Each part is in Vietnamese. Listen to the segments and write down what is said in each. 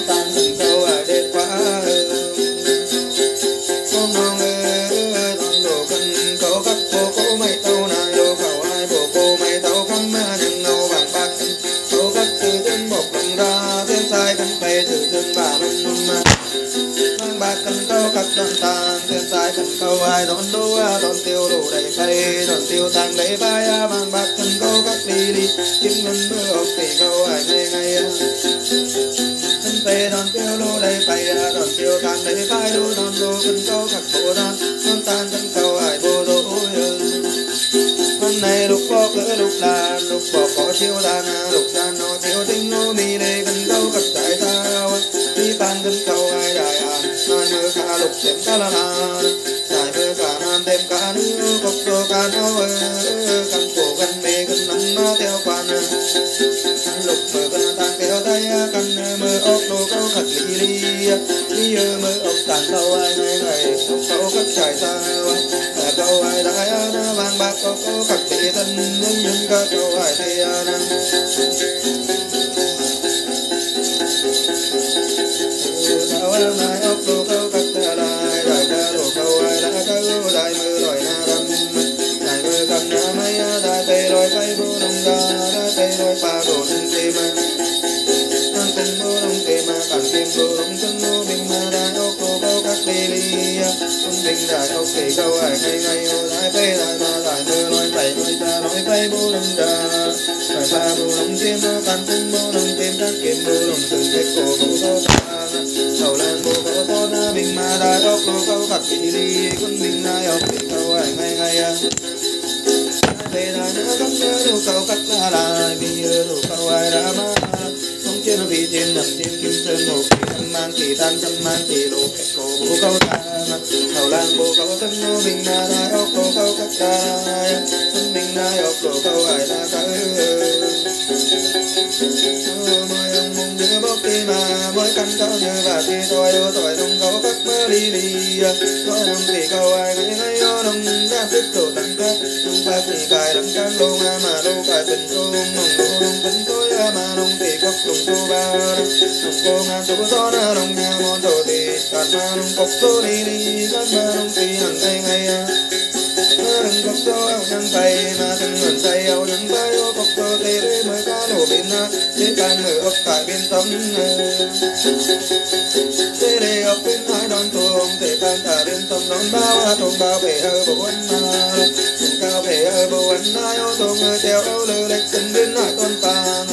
tàn từng câu ai đến quá con nong con đồ cần câu các cô cố mày tàu này đồ khẩu ai bộ cô mày tàu cắm nhưng ngâu vàng bạc câu các từ thân bộc đồng ra thiên sai cần về từ thân bà nông mang bạc cần câu các đơn tàn thiên sai cần câu ai đón đô đón tiêu đủ đầy phay đón tiêu tàng đầy vai mang bạc cần câu các đi đi kiếm ngân mưa ốc tỷ câu ai ngay ngay thân về đón tiêu lô đầy phay đón tiêu tàng đầy vai đô đón đô cần câu các bộ đón tan cần câu ai bô đô hôm nay lúc có cỡ lúc là lúc bỏ có chiêu đàn lúc đàn nó tiêu tinh nô mi đây cần câu các đại sao đi tan cần câu ai đại ai mơ cả lục thêm cả là đại mơ cả nam thêm cả nữ cốc tô cả nâu cần cổ cần mê cần nắng nó theo quan lục mơ cần tan kéo tay cần mơ ốc đồ câu thật lý lý mơ ốc tàn câu ai ngày ngày ốc câu các trải sao câu ai đại vàng bạc câu các tỷ thân nhưng các câu ai thì câu mai ốc đồ câu các lại đại ca đồ câu ai đã câu đại mơ lòi na đâm đại mơ cầm na mấy đại tê lòi bay vô đồng đa đại tê lòi pa đồ thân tim thân tình vô đồng tim cản tim vô đồng thân vô bình mà đại ốc đồ câu các đi đi thân bình đại ốc thì câu ai ngay ngay ô đại tê đại ma đại mơ lòi bay lòi ta lòi bay vô đồng đa đại pa vô đồng tim cản tim vô đồng tim cản kim vô đồng từ kết cổ vô câu hầu lan bộ câu to bình mà đại ốc đồ câu thật đi đi con bình đại ốc thì câu ai ngay ngay về đại nữa cắm nhớ đồ câu cắt ra lại vì nhớ đồ câu ai đã mà không chơi nó vì tiền nằm tiền kim sơn đồ kỳ thân mang kỳ tan thân mang kỳ đồ kẹt cổ bộ câu ta hầu lan bộ câu thân nô bình mà đại ốc đồ câu cắt ra thân bình đại ốc đồ câu ai đã cả mời ông mùng nhớ bốc đi mà mới căn câu nhớ và thì thôi tội đồng câu cắt mơ đi đi có đồng thì câu ai ngay ngay đồng đã biết tổ tăng cắt chúng ta thì cài đằng can lô mà lô cài bình tôm mong lô đồng tính tối mà đồng thì cốc đồng tô ba đồng cô ngang tô gió đồng nhà món đồ thì cạt mà đồng cốc tô đi đi cắt mà đồng thì hẳn ngay ngay đừng cốc tô áo nhang tay mà từng ngẩn tay áo đừng bay ô cốc tô tê đấy mới cá nổ bên trên can mở ốc tại bên tấm tê đề ốc bên thái đón tuồng thể can thả bên tấm đón bao về ở bộ anh tuồng cao về ở bộ anh ai ô tuồng theo áo lơ lệch chân bên hải con tàn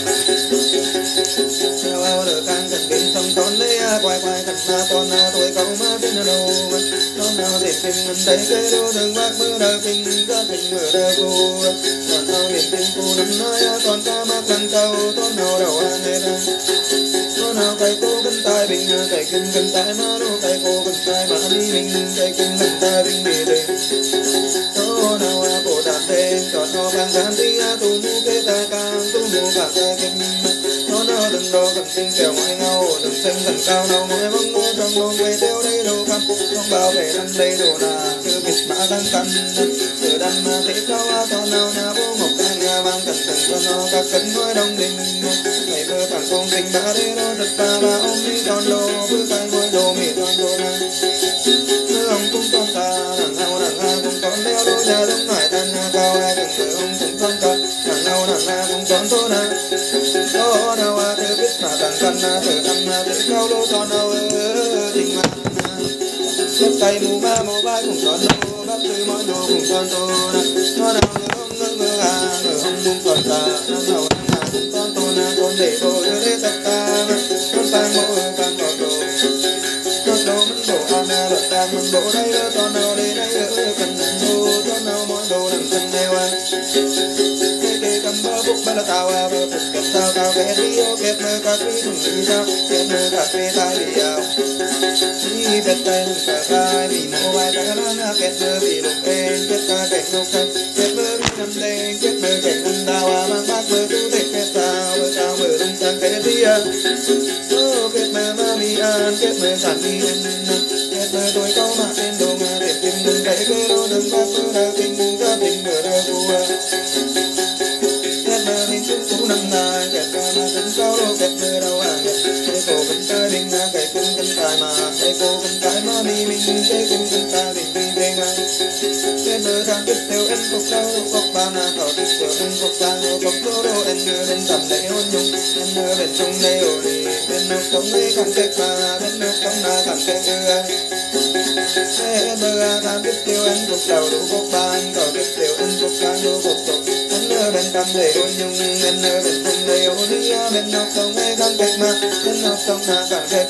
theo áo lơ can gần bên tấm con lấy quay quay thật na con tuổi câu má bên đầu con nào để kinh mình thấy cái đô đừng bác mơ đờ kinh các kinh mơ đờ cô còn nào liền kinh cô nắm nói còn ca mắc lần câu con nào đầu ăn lên con nào cây cô cân tay bình cây kinh cân tay má nô cây cô cân tay má đi mình cây kinh cân tay bình đi đi con nào cổ đàn tên còn nó bằng gan đi tu mu cái ta càng tu mu cả ta kinh con nào đừng đo cần kinh kẹo ngoài ngâu đừng xanh thần cao nào mỗi mong mơ trong lòng về theo đây đâu căm không bao về năm đây đồ nà cứ bịt mã đang căn từ đàn mà thấy cao con nào nhà bố ngọc đang nhà vang cẩn thận cho nó các cấn nói đông đình ngày mơ càng công tình ba đây nó thật ba ôm đi con đồ với cái ngôi đồ mì con đồ na cứ ông cũng con ta đằng ha cũng con đeo đôi nhà đông hải tan cao ai đừng ngờ ông cũng con ta đằng ha cũng con tô na có nào thơ biết mà đằng căn thơ ăn thấy cao lô con nào tình mà xếp tay mù ba mù vai cùng con đồ bắt từ mọi đồ cùng con tô na nó nào ngơ ông cũng còn ta năm nào cũng con tô na con để bộ để tập ta con ta mô càng còn đồ con đồ mình bộ ăn lợn ta mình bộ đây đỡ con nào đây đây đỡ cần đồ con nào mọi đồ đằng chân nêu cái cầm bơ bút ba là tao bơ bút kẹp tao kẹp đi ô kẹp mơ cà phê thùng đi sao kẹp mơ cà phê tai đi ao đi bệt tay thùng cà phê vì mô vai ta lá kẹp mơ vì lục em kẹp ta kẹp nô khăn kẹp mơ vì năm đen kẹp mơ kẹp năm đào mang bát mơ tu thích kẹp tao mơ lông sang kẹp đi ô kẹp mơ ma mi an kẹp mơ sản mi kẹp mơ tôi câu mà tên đồ mà để tìm đừng thấy cái đồ đừng bát mơ đào kinh các tình mơ đào cua kẹp mơ mình cũng cũ năm nay kẹp mơ mà sân cao lô kẹp mơ đầu hàng kẹp cổ cân tai bình cái cân cân tai mà cái cổ cân tai mà mình cái cân cân tai bình bình cái mơ đang biết theo em cục đau cục ba na cỏ biết theo em cục ta cục đau em nhớ bên tầm đây hôn nhung em nhớ bên trong đây ôi bên nước trong đây càng kết mà bên nước trong na càng kết em mơ đang biết theo em cục đầu cục ba anh cỏ biết theo em cục ta cục cục em nhớ bên tầm đây hôn nhung em nhớ bên trong đây ôi bên nước trong đây càng kết mà bên nước trong na càng kết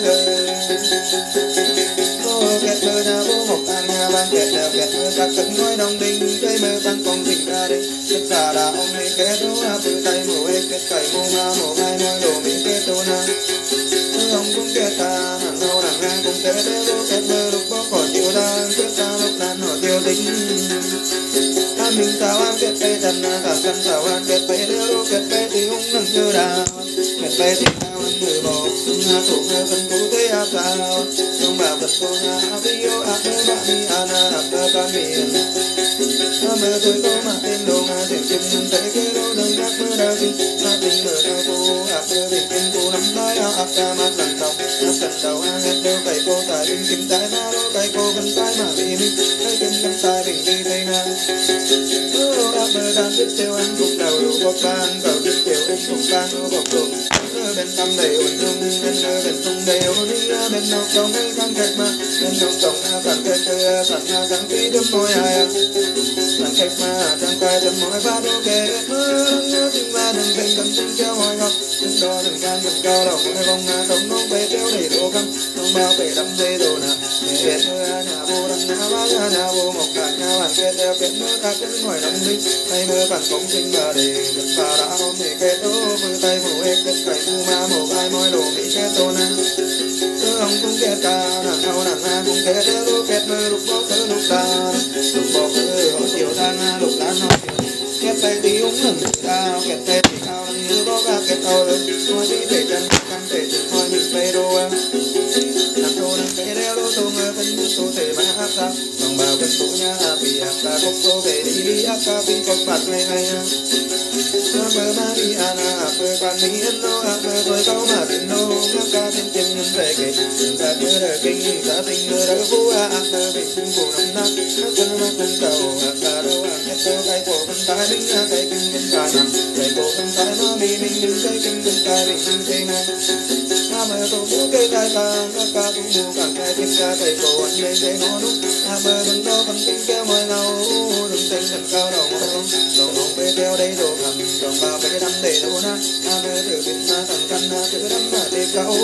kết mơ na bố một anh nha ban kết đều kết mơ ta cất ngói đông đinh cây mơ tăng con tình ra đi kết già đã ông đi kết đố na từ tay mồ ê kết cày mồ ma mồ hai môi đồ mình kết đô na ông cũng kết ta nàng hâu nàng ngang cũng kết đế đố kết mơ lúc bó cỏ chiều đan kết ta lúc đàn họ tiêu tính an mình sao an kết tây trần na cả căn sao an kết tây đế đố kết tây thì hung nâng như đà kết tây thì sao an người bò nga thủ nga cần cố thế áp sao trong bảo vật cô nga áp yêu áp mơ bạn đi ana áp mơ con miền áp mơ tôi có mà tên đồ nga tiền chim nhân thấy cái đô đơn áp mơ đau kinh áp tình mơ đau cô áp mơ bình kinh cô nắm tay áp ca mắt lần đầu áp lần đầu a hết đâu cày cô tài bình kinh tay ma đô cày cô cần tay mà bị mình thấy kinh cần tay bình đi tay nga áp mơ đang biết theo anh cùng đầu đủ bọc ban cầu biết theo anh cùng ban ô bọc đồ bên tâm đầy ổn dung bên bên tung đầy ổn đi bên nóc trong ấy căng kẹt mà bên nóc trong căng kẹt phản căng tí đâm môi ai căng kẹt mà căng cay đâm môi ba đô kẹt mơ nhớ tình ba đừng tình cầm tình treo hỏi ngọc đừng đo đừng can đừng cao đầu môi vòng tổng nông về kéo đầy đồ căng nông bao về đâm dây đồ nè kẹt mơ nhà vô đâm nhà ba nhà vô một cả nhà bàn kẹt đeo kẹt mơ các cái ngoài đồng minh hay mơ bản công sinh mà để vật và đã hôm thì kẹt đô mơ tay mồ em kẹt cày ma một ai môi đồ mỹ kết tô na cứ ông cũng kết ta nàng hậu nàng na cũng kết đeo lúc kết mơ lúc bó cứ lúc ta lúc bó cứ họ chiều ta na lúc ta nói kết tay tí úng lần cao kết tay thì cao lần như bó ga kết tàu lớn nói tí để chân căn để chừng thôi mình phê đô nàng tô nàng kết đeo lúc tô ngơ thân tô thể mà áp sao bằng bào kết tô nha vì áp ta cốc tô về đi áp ca vì cốc bạc ngày ngày mơ ma đi ana mơ quan mỹ ân nô mơ tôi câu mà tình nô ngắm ca thiên chân nhân về kể đừng ta nhớ đời kinh ta tình mơ đời phú mơ bình cung cổ năm năm chân ma cung cầu ca đâu nhất đâu cái cổ con tai bình cái kinh kinh ca nằm cái cổ con tai ma mi mình cái kinh kinh ca bình kinh thế này mơ tôi phú cây tai ca ca tu mu cả cái tiếp ca cái cổ anh lên cái nó lúc mơ đừng đâu phần kinh kêu mời nào đừng tình cần cao đầu mong đầu mong về theo đây đồ thầm đồng bào về đâm để đồ na mơ từ bên na thằng căn từ đâm mà để cao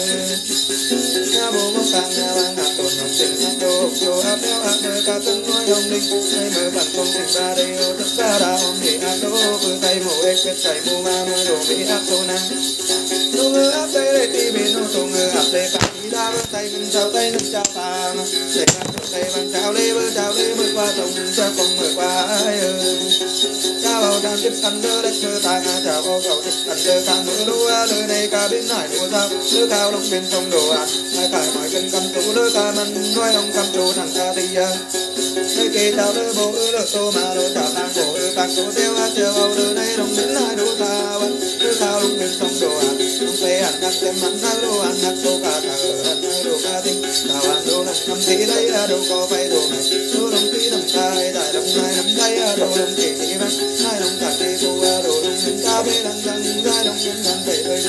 bố mốc càng ban ngàn tồn lòng tình đồ đồ áp đeo mơ ca tân nói ông linh hay mơ bản công tình ba đây ô tất cả đã ông để đô vừa tay mồ ếch kết chảy mù ma mơ đồ mỹ áp đồ na đồ ngơ áp đây để ti bên ô đồ ngơ áp đây cả đi đa vơ tay mình trao tay nước trao ta để các chỗ tay bằng trao lê mơ qua tổng cho không mơ qua ai cha bao đàn tiếp khăn đơ đất mơ tai cha bao cầu tiếp khăn đơ càng mơ lúa nơi này cả bên hải lúa sao nước cao đông bên sông đồ ăn hai phải mọi cân cầm tú nước ca mân nuôi ông cầm tú thằng ca đi nơi kê tao đơ bộ lơ tô mà đồ chảo tang bộ càng tô theo chờ bao nơi này đông đến hải lúa sao nước cao đông bên sông đồ ăn đông phê ăn nát tem ăn nát đồ ăn nát tô cả thờ ăn đồ ca tinh tao ăn đồ nát năm tí đấy đâu có phải đồ này đồ đông tí đông tai đại đông hai năm tay đồ đông chỉ hai đồng cả đi cô đồ đồng mình ta bê đằng răng hai đồng nhân răng về về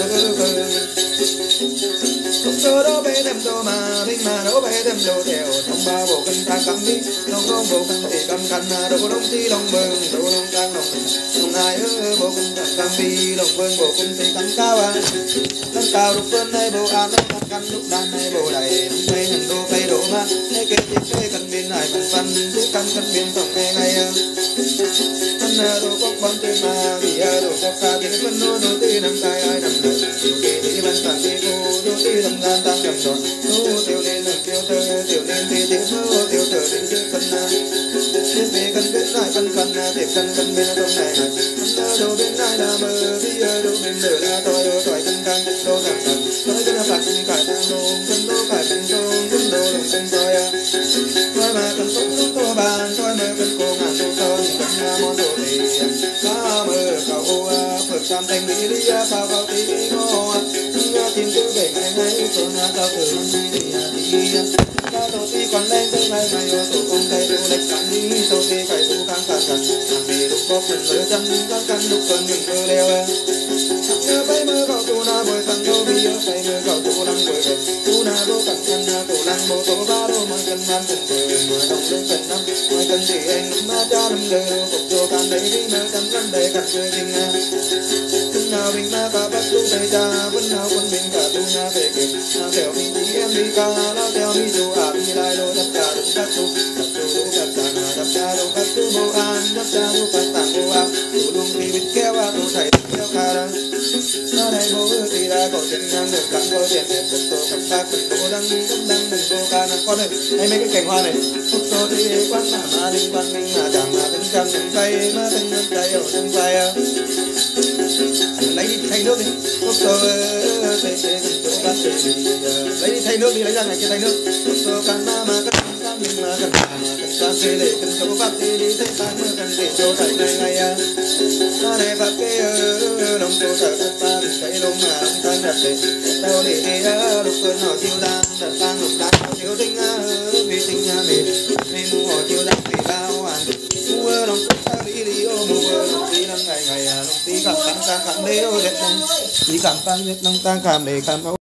không cơ đó bê đem đồ mà bình mà đâu bê đem đồ theo trong ba bộ cân ta cắm đi đồng không bộ cân thì cắm cân đồ đông thì đồng bừng đồ đông tăng đồng hai bộ cân ta cắm đi đồng bừng bộ cân thì cắm cao lúc bên đây bộ an nó cắm lúc đan này bộ đầy đồng phê hình đồ phê đồ mà này kê tiếp phê cần biên hải bằng phân cứ cân biên tổng ngày ngày đồ cốc bom tên mà vì đồ cốc ca thì phân đồ tí nằm tay ai nằm được đồ tí văn tàng tí cô đồ tí nằm gan tăng cầm đòn đồ tiêu nên nằm tiêu thơ tiêu nên tí tí mơ tiêu thơ tí tí phân tiếp về cần biết lại phân tiếp cần bên trong này đồ bên này là mơ tí đồ bên lửa là tôi đồ thoại cân căng đồ thẳng thẳng nói cái là phạt cải tăng đồ cải tăng đồ đồ lùng tinh tôi tôi mà cần tốt đúng tô bàn tôi mơ cần cô ngàn tô cơn cần món đồ thì ba mơ cầu phật tam thanh mỹ lý bao bao tí ngô tìm chữ về ngày ngày tôi na cao từ đi ta tổ ti còn lên tới ngày ngày tổ công cây tổ lịch cảnh đi tổ ti cày tổ khang khang khang làm gì lúc có phần lỡ chân các căn lúc cần mình cơ leo nhớ bay mơ cầu tu na bồi khăn đâu đi nhớ bay mơ cầu tu lăng bồi về tu na đô cẩn thân na tổ lăng bộ tổ ba đô mang cần man cần bồi mưa đồng lên cần năm mai cần gì anh ma cha lâm lơ phục cho can đấy đi mơ cần cần đấy cần chơi tình vẫn nào mình ma cả bắt tu về cha vẫn nào quân mình cả tu na về kề na theo mình đi em đi ca na theo mi tu đi lại đô đắp cha đô đắp tu đô đắp cha na đắp cha đô đắp tu bồ an đắp cha đô đắp tạng bồ an tu lung thì biết kéo tu thầy kéo ca ra nó đây bố thì đã có chuyện ngang được cắn có tiền để phục tô cặp ta cùng tô đăng đừng tô ca na con ơi hay mấy cái cành hoa này phục tô thì quán mà linh quan minh mà chẳng mà từng trăm từng tay mà từng năm tay ở từng tay lấy đi thay nước đi phục tô tê tê từng tô bát tê lấy đi thay nước đi lấy ra này cái thay nước phục tô can mà can nhưng mà cần can tê để cần tô bát tê đi thay tan mà cần để tô thay ngày ngày ta để bát tê đồng tô thở ta thấy lông mà ông ta đặt để đâu để lúc cơn họ chiêu đan đặt tăng lục đan chiêu tinh vì tinh mình mua chiêu đan vì bao hoàn mua đồng ta đi đi ô mua đồng tí năm ngày ngày đồng tí cảm tăng cảm đế ô đẹp chỉ cảm tăng nhất năm tăng cảm để cảm